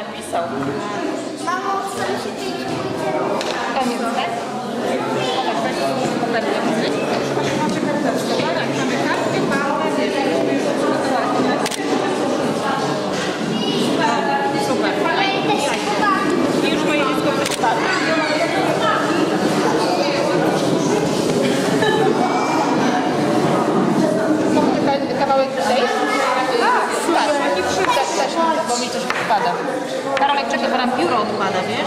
napisał. Mamo, chcę się dzielić. Koniec, tak? Macie karteczkę, tak? Mamy kartkę, małe, nie wiem, już przygotowali. Super. I już moje dziecko przeczytali. Kawałek tutaj? Tak, też, bo mi coś odpada. Karolek, czekaj, bo nam biuro odpada, wiesz?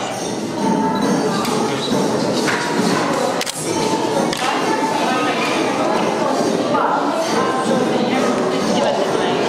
Nie będę tutaj.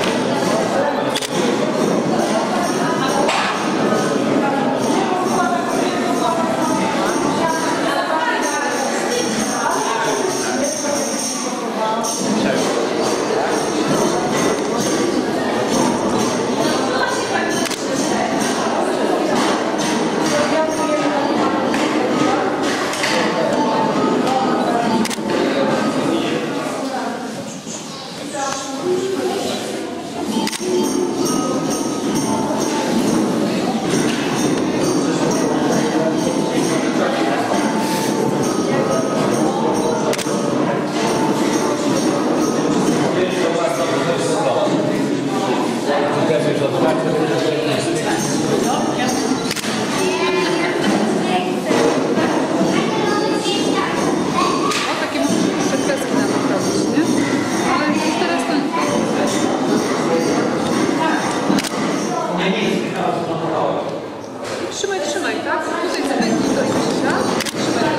Trzymaj, tak? Tutaj zapędzi do Krzysia. Trzymaj,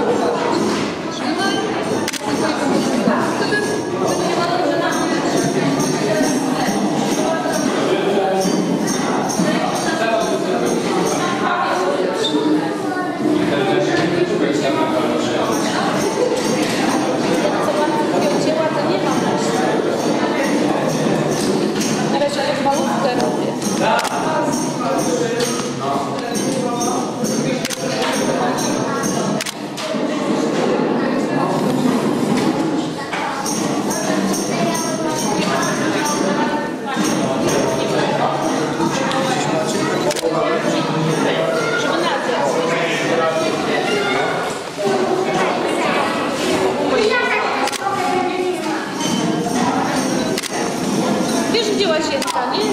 wiesz, gdzie łazienka, nie?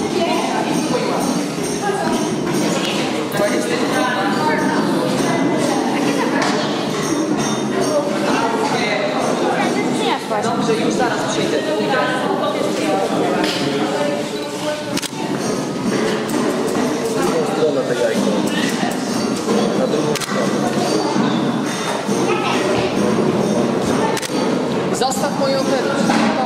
Dobrze, już zaraz przyjdę. Stronę te jajko. Na drugą stronę. Zostaw moją operę.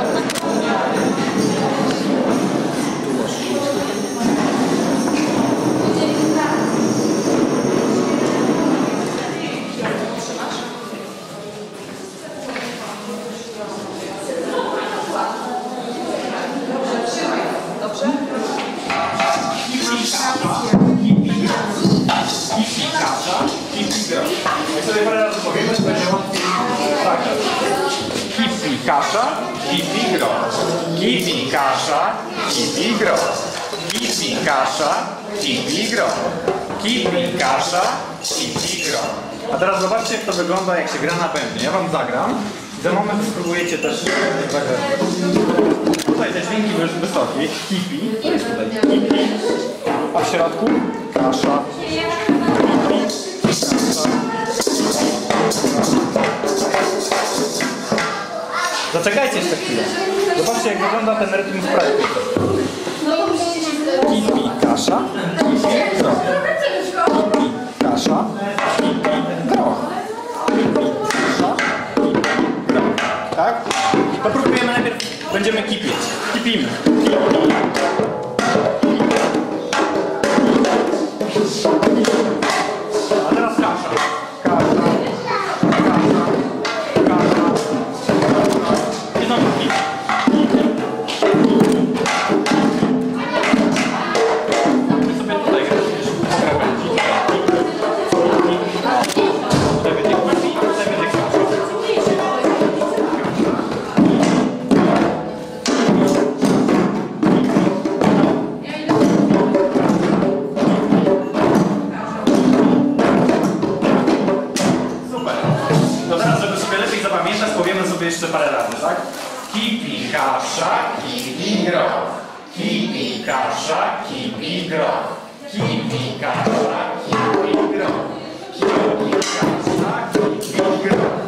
Kipi kasza, kipi grosz. Kipi kasza, kipi grosz. Kipi kasza, kipi grosz. Kipi kasza, kipi grosz. A teraz zobaczcie, jak to wygląda, jak się gra na bębnie. Ja wam zagram. Za moment spróbujecie też zagrać. Tutaj te dźwięki wysokie. Kipi, to jest tutaj kipi. A w środku kasza. Kipi, kasza. Zaczekajcie jeszcze chwilę. Zobaczcie, jak wygląda ten rytm w praktyce. Kipi, kasza, kipi, groch. Kipi, kasza, kipi, groch. Kipi, kasza, kipi, groch. Tak? To próbujemy najpierw. Będziemy kipieć. Kipimy. A teraz kasza. Kasza. Kasza. I znowu kip. jeszcze parę razy, tak? Kipi, kasza, kipi, groch. Kipi, kasza, kipi, groch. Kipi, kasza, kipi, groch. Kipi, kasza, kipi, groch.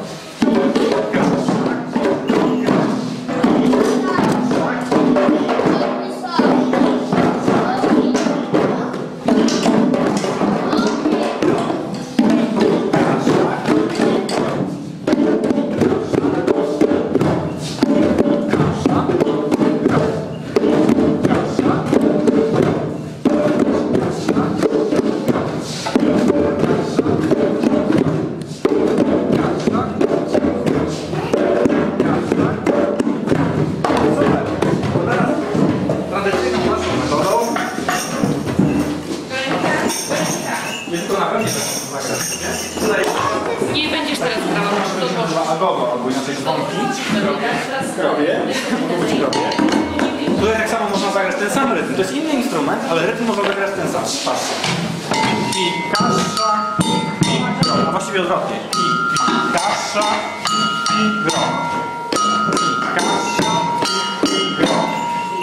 Nie będziesz teraz grała, to Albo inaczej dzwonki. Krowie. Tutaj tak samo można zagrać ten sam rytm. To jest inny instrument, ale rytm można zagrać ten sam. Patrzcie. I kasza, i groch. A właściwie odwrotnie. I kasza, i groch. I kasza, i groch.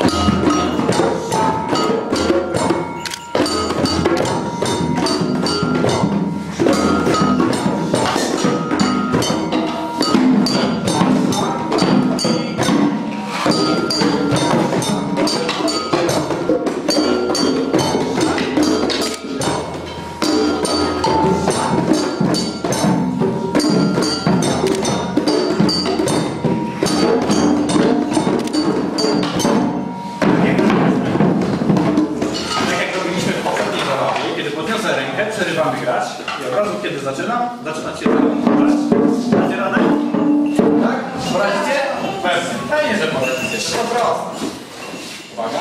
Przerywamy grać i od razu kiedy zaczynacie grać. Dacie radę? Tak? Poradzicie? Pewnie. Pewnie, że poradzicie. To proste. Uwaga.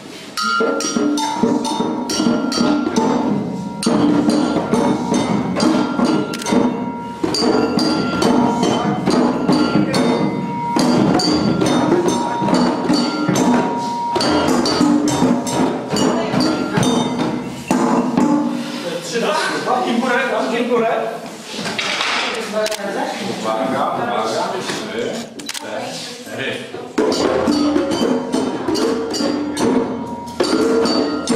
I górę. Uwaga. 3,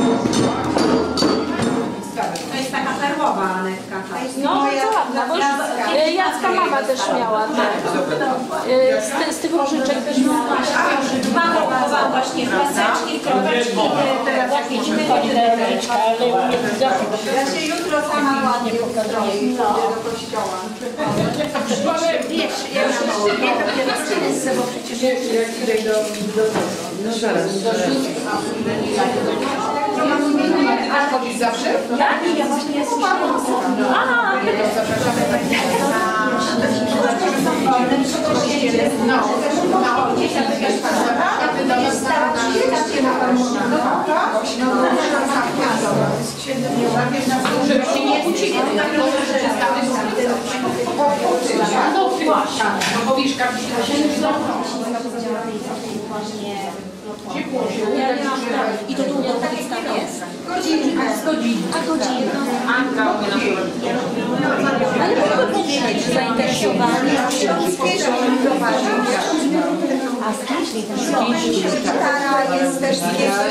4. To jest taka perłowa Anetka. No, bardzo ładna, bo Jacka mama też miała z tych różyczek też miała. Mama kupowała właśnie paseczki, kropeczki, teraz jakieś myliczka, ale nie widzę. Ja się jutro sama ładnie ustroję i pójdę do kościoła. Wiesz, ja już nie dopiero chcę, bo przecież jak idę do no zaraz. A chodzisz zawsze? Tak, ja właśnie jestem zapraszamy Państwa na żeby się nie kłócili, no właśnie, no bo wiesz, każdy się I to długo tak jest tam jest? godzinkę. A godzinę? Anka umie nam prowadzić. Ale mogę powiedzieć, że zainteresowani. A z Kiśli też Gitara jest też z Kiśli.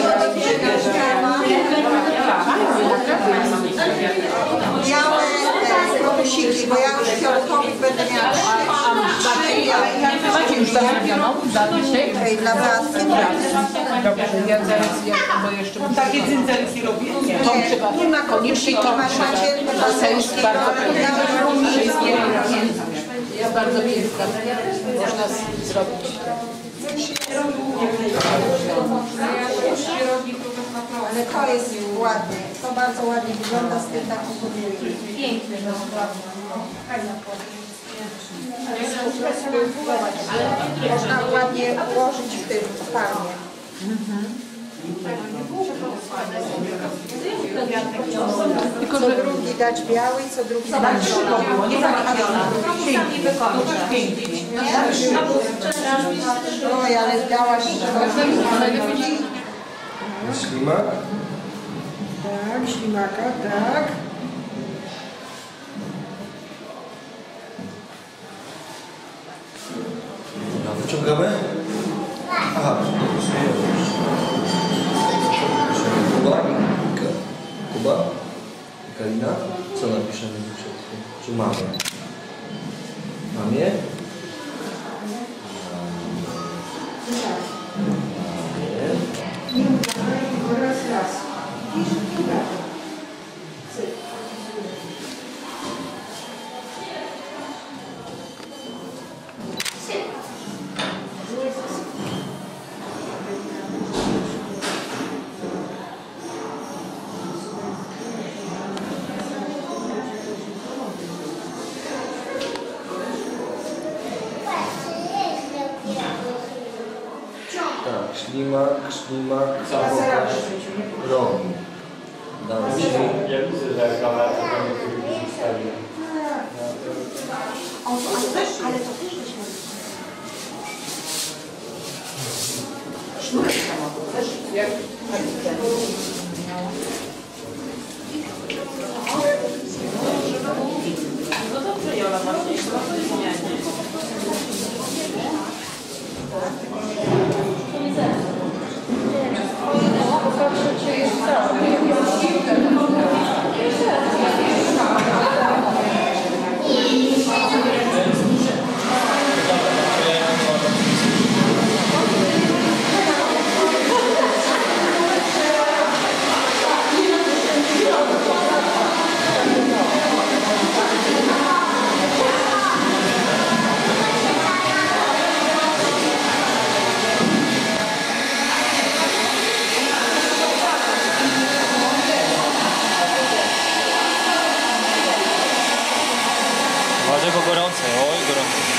Białe komusiki, bo ja już fioletowów będę miała 3. Macie już zamówioną za dzisiaj? Dla Beatki. Dobrze, ja zaraz, bo jeszcze takie cyndzelki robię. To trzeba, koniecznie to trzeba. To jest bardzo piękne. Jest bardzo piękna. Można zrobić. Ale to jest ładnie. To bardzo ładnie wygląda z tym taką podwójną. piękny. Można ładnie ułożyć w tym parnie. Tylko, Co że drugi dać biały, co drugi dać było, nie zamawione. pięknie. Oj, ale dałaś Ślimak? tak, ślimaka, tak. ściągamy? Aha, Kuba? Kuba? Kalina? Co napiszemy do przodu? Czy mamę? Mamie? Tak, ślimak, pokaż, rogi. Dalej. Ja widzę, że kamera to nie przedstawiła. Ale to też byśmy... Sznurek samochód też jak No dobrze, Jola, właśnie, chyba to jest zmianie. Popatrzę, czy jest Uważaj, bo gorące, oj gorące.